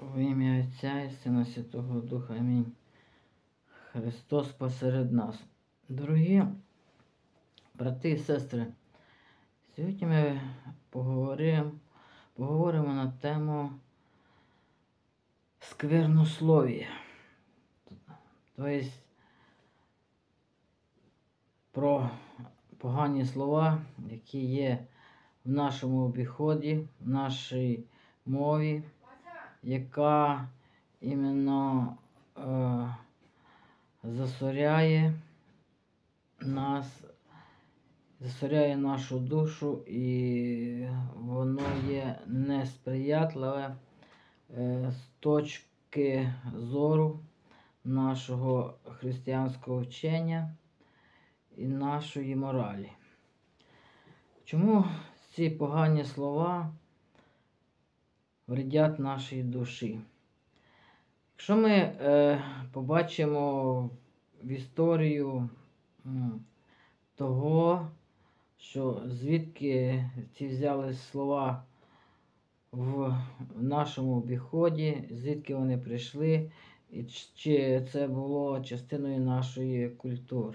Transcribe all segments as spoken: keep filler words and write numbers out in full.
Во ім'я Отця і Сина Святого Духа. Амінь. Христос посеред нас. Дорогі брати і сестри, сьогодні ми поговоримо, поговоримо на тему сквернослов'я. Тобто про погані слова, які є в нашому обіході, в нашій мові, яка іменно е, засоряє нас, засоряє нашу душу, і воно є несприятливе е, з точки зору нашого християнського вчення і нашої моралі. Чому ці погані слова вредять нашій душі? Якщо ми е, побачимо в історію м, того, що звідки ці взяли слова в нашому обіході, звідки вони прийшли, і чи це було частиною нашої культури.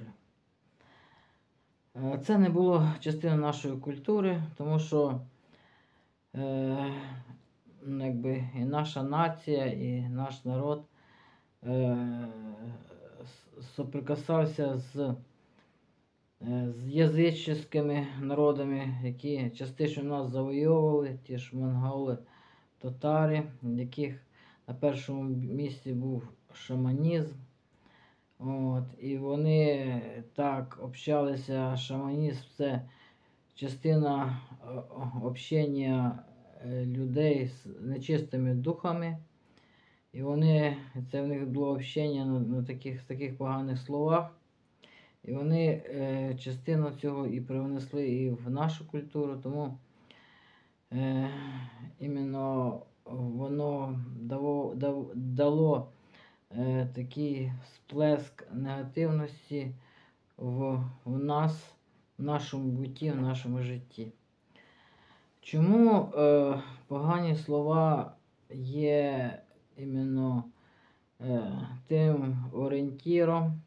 Е, це не було частиною нашої культури, тому що е, якби і наша нація, і наш народ е, соприкасався з, е, з язичницькими народами, які частично нас завойовували, ті ж монголи, татари, в яких на першому місці був шаманізм. От, і вони так общалися, шаманізм – це частина общення людей з нечистими духами, і вони, це в них було общення на, на таких, таких поганих словах, і вони е, частину цього і привнесли і в нашу культуру, тому е, іменно воно дало, дало, дало е, такий сплеск негативності в, в нас, в нашому бутті, в нашому житті. Чому е, погані слова є іменно е, тим орієнтіром,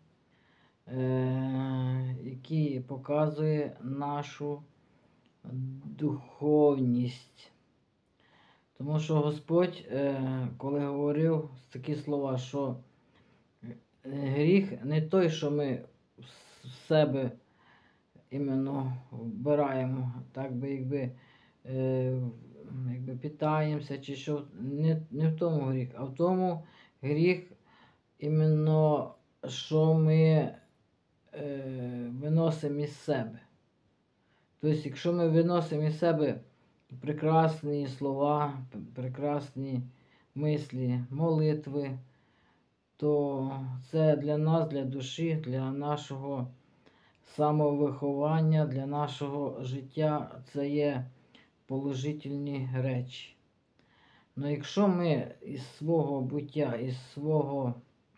е, який показує нашу духовність? Тому що Господь, е, коли говорив такі слова, що гріх не той, що ми в себе іменно вбираємо, так би якби Е, якби питаємося, чи що, не, не в тому гріх, а в тому гріх іменно, що ми е, виносимо із себе. Тобто, якщо ми виносимо із себе прекрасні слова, прекрасні мислі, молитви, то це для нас, для душі, для нашого самовиховання, для нашого життя це є положительні речі. Но якщо ми із свого буття, із свого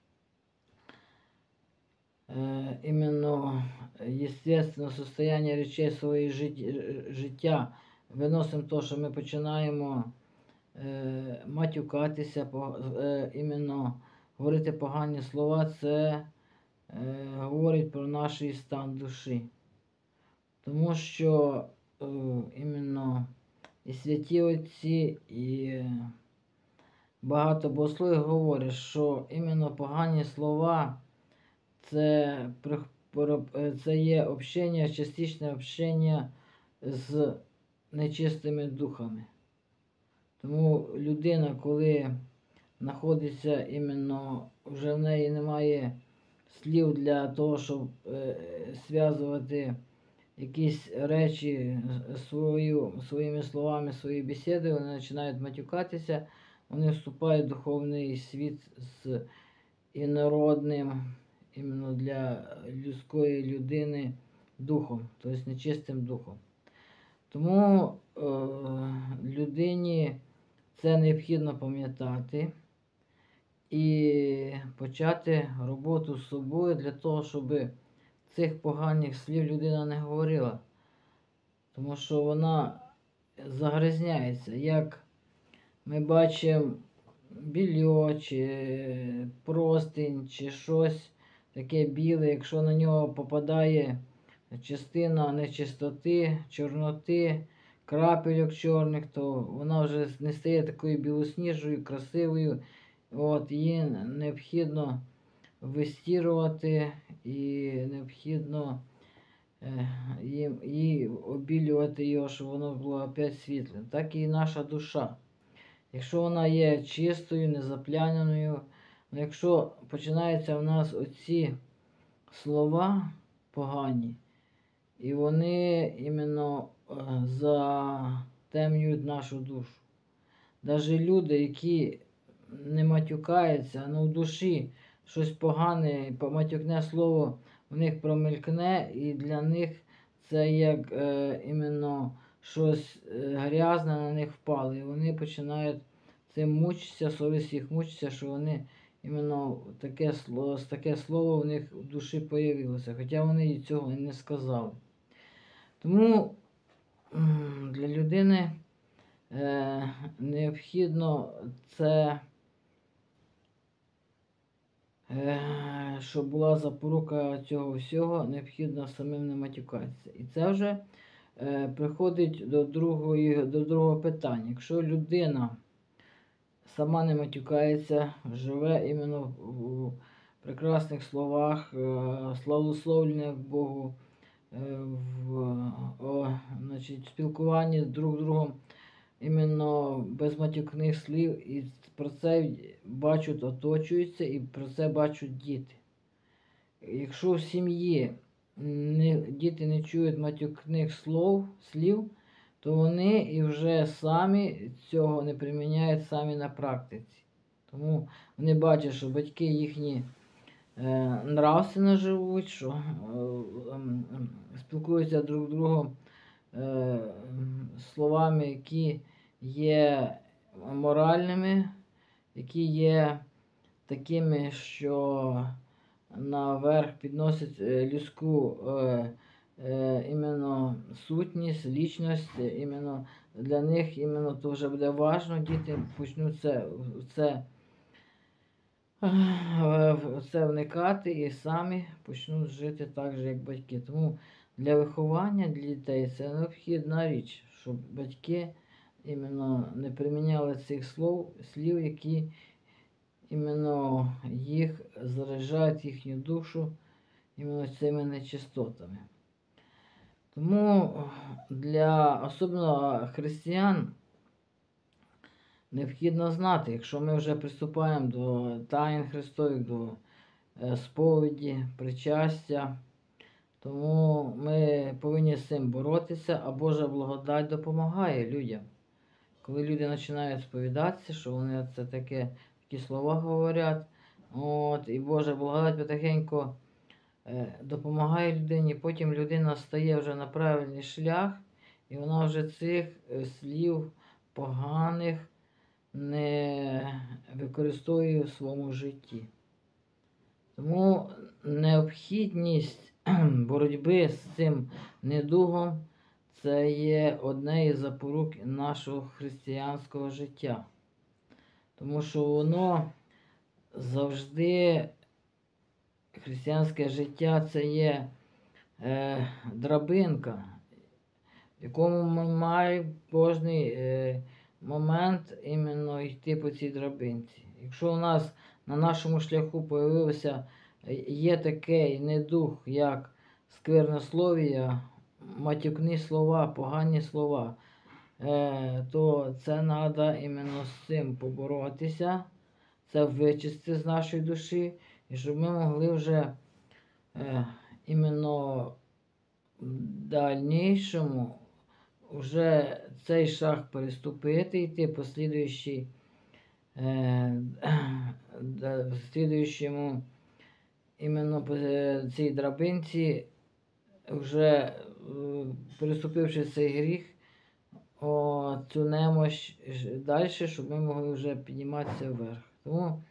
е, іменно естественного состояння речей своєї життя виносимо те, що ми починаємо е, матюкатися, по, е, іменно говорити погані слова, це е, говорить про наш стан душі. Тому що е, іменно і святі отці, і багато богословів говорять, що іменно погані слова це, це є общення, частичне общення з нечистими духами. Тому людина, коли знаходиться іменно, вже в неї немає слів для того, щоб е, зв'язувати якісь речі свою, своїми словами, свої бесіди, вони починають матюкатися, вони вступають в духовний світ з інородним, іменно для людської людини, духом, тобто нечистим духом. Тому е, людині це необхідно пам'ятати і почати роботу з собою для того, щоб цих поганих слів людина не говорила, тому що вона загрязняється. Як ми бачимо більо, чи простинь, чи щось таке біле, якщо на нього попадає частина нечистоти, чорноти, крапельок чорних, то вона вже не стає такою білосніжою, красивою. От, її необхідно вистірувати і необхідно е, їм, її обілювати його, щоб воно було опять світлим. Так і наша душа. Якщо вона є чистою, незапляненою, ну якщо починаються в нас оці слова погані, і вони іменно е, затемнюють нашу душу. Навіть люди, які не матюкаються, але в душі щось погане, матюкне слово в них промелькне, і для них це як е, іменно щось е, грязне на них впало. І вони починають цим мучитися, совість їх мучиться, що вони іменно таке слово, таке слово в них в душі появилося, хоча вони і цього не сказали. Тому для людини е, необхідно це, е, щоб була запорука цього всього, необхідно самим не матюкатися. І це вже е, приходить до, другої, до другого питання. Якщо людина сама не матюкається, живе іменно в прекрасних словах, славословленнях Богу, в о, значить, спілкуванні з друг другом, іменно без матюкних слів, і про це бачать, оточуються, і про це бачать діти. Якщо в сім'ї не, діти не чують матюкних слов, слів, то вони і вже самі цього не приміняють самі на практиці. Тому вони бачать, що батьки їхні е, нравственно живуть, що е, е, спілкуються друг з другом е, словами, які є моральними, які є такими, що наверх підносять людську е, е, іменно сутність, лічність, іменно для них іменно то вже буде важно, діти почнуть це, це, в це вникати і самі почнуть жити так же, як батьки. Тому для виховання для дітей це необхідна річ, щоб батьки іменно не приміняли цих слов, слів, які іменно їх заражають, їхню душу іменно цими нечистотами. Тому для особливо християн необхідно знати, якщо ми вже приступаємо до таїн Христових, до сповіді, причастя, тому ми повинні з цим боротися, а Божа благодать допомагає людям. Коли люди починають сповідатися, що вони це таке, такі слова говорять, от, і Божа благодать потихеньку е, допомагає людині, потім людина стає вже на правильний шлях, і вона вже цих е, слів поганих не використовує в своєму житті. Тому необхідність боротьби з цим недугом – це є одне із запорук нашого християнського життя. Тому що воно завжди, християнське життя – це є е, драбинка, в якому ми маємо кожний е, момент іменно йти по цій драбинці. Якщо у нас на нашому шляху появився, є такий недух, як сквернослов'я, матюкні слова, погані слова, е, то це треба іменно з цим поборотися, це вичистити з нашої душі, і щоб ми могли вже е, іменно в дальнішому вже цей шаг переступити, йти по слідуючій, е, в слідуючому іменно по цій драбинці, вже переступивши цей гріх, о, цю немощ далі, щоб ми могли вже підніматися вверх. Тому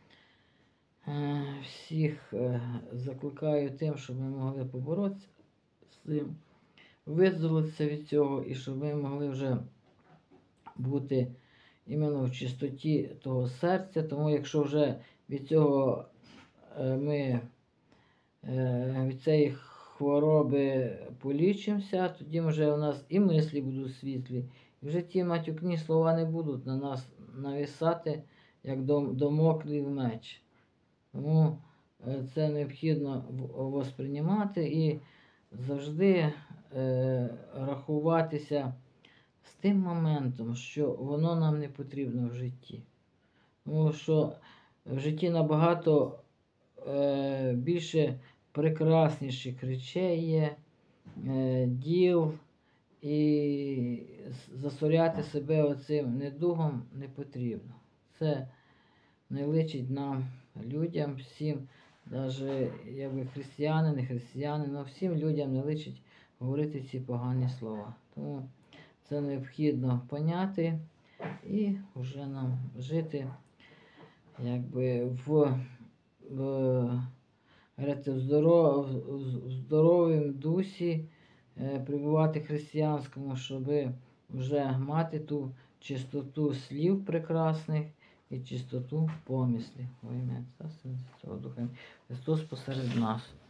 е, всіх е, закликаю тим, щоб ми могли поборотися з цим, визволитися від цього, і щоб ми могли вже бути іменно в чистоті того серця. Тому якщо вже від цього е, ми е, від цієї хвороби полічимося, тоді вже у нас і мислі будуть світлі, і вже ті матюкні слова не будуть на нас нависати, як домоклів меч. Тому е, це необхідно восприймати і завжди е, рахуватися з тим моментом, що воно нам не потрібно в житті. Тому що в житті набагато е, більше прекрасніших речей є, е, діл, і засоряти себе оцим недугом не потрібно. Це не личить нам, людям, всім, навіть якби християни, не християни, але всім людям не личить говорити ці погані слова. Тому це необхідно поняти і вже нам жити якби в, в, в, здоров, в здоровому дусі, е, перебувати християнському, щоб вже мати ту чистоту слів прекрасних і чистоту помислів. Во ім'я Отця, Сина, Святого Духа. Христос посеред нас.